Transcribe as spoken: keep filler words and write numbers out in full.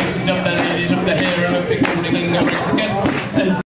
faces of the ladies of the hair and of the gilding in the rings.